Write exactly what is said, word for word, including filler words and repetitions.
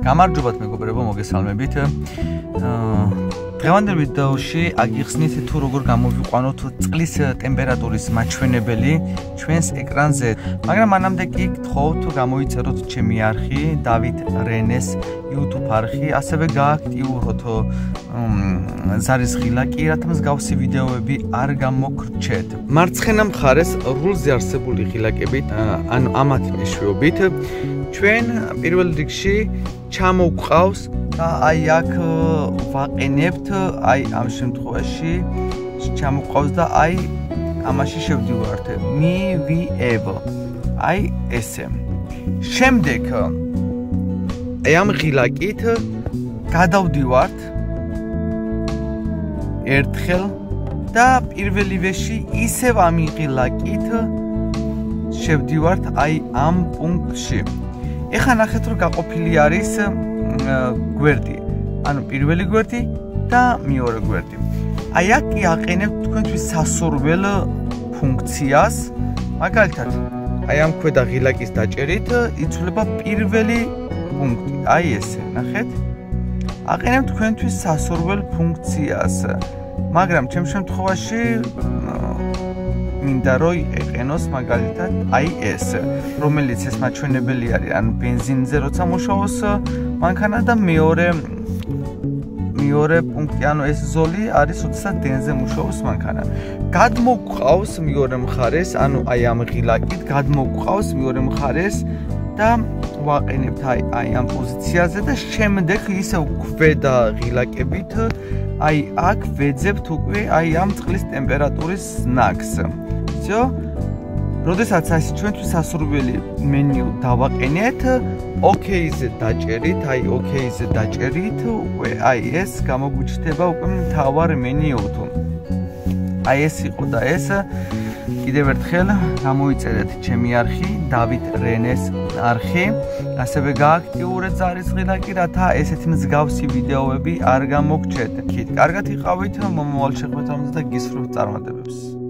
გამარჯობათ მეგობრებო, მოგესალმებით. დღევანდელ ვიდეოში აგიხსნით თუ როგორ გამოვიყვანოთ წყლის ტემპერატურის მაჩვენებელი ჩვენს ეკრანზე. მაგრამ მანამდე კი გთხოვთ თუ გამოიწეროთ ჩემი არხი, დავით რენეს YouTube არხი, ასევე გააქტიუროთ ზარის ღილაკი, რათა მსგავსი ვიდეოები არ გამოგრჩეთ. მარცხენა მხარეს რულზე არსებული ღილაკებით, ანუ ამათ მეშვეობით, ჩვენ პირველ რიგში ჩამოვყავს და აი აქ ვაყენებთ, აი ამ შემთხვევაში ჩამოვყავს და აი ამაში შევდივართ. მივიევ. აი ესე. შემდეგ აი ამ ღილაკით გადავდივართ ერთხელ და პირველივეში ისევ ამ ღილაკით შევდივართ აი ამ პუნქტში. ეხლა ნახეთ რომ გაყოფილი არის გვერდი, ანუ პირველი გვერდი და მეორე გვერდი. აი აქ კი აყენებთ თქვენთვის სასურველ ფუნქციას, მაგალითად, აი ამ ქვედა ღილაკის დაჭერით იცვლება პირველი პუნქტი, აი ესე, ნახეთ? აყენებთ თქვენთვის სასურველ ფუნქციას, მაგრამ ჩემ შემთხვევაში მინდა რომ იყენოს მაგალითად აი ეს, რომელიც ეს მაჩვენებელი არის, ან ბენზინზე როცა მუშაობს მანქანა და მეორე მეორე პუნქტი, ანუ ეს ზოლი არის როდესაც დენზე მუშაობს მანქანა. გადმოგვყავს მეორე მხარეს, ანუ აი ამ ღილაკით გადმოგვყავს მეორე მხარეს და ვაყენებთ აი აი ამ პოზიციაზე და შემდეგ ისევ ქვედა ღილაკებით აი აქ ვეძებთ უკვე აი ამ წყლის ტემპერატურის ზნაკს. всё? როდესაც აი ჩვენთვის სასურველი მენიუ დავაყენეთ, OK-ზე დაჭერით, აი OK-ზე დაჭერით, უკვე აი ეს გამოგვიჩნდება უკვე მთავარ მენიუდ. აი ეს იყო და ეს კიდევ ერთხელ გამოიწერეთ ჩემი არხი, დავით რენეს არხი, ასევე გააქტიურეთ ზარის ღილაკი, რათა ესეთი მსგავსი ვიდეოები არ გამოგრჩეთ. კარგად იყავით, მომავალ შეხვედრამდე და გისურვებთ წარმატებებს.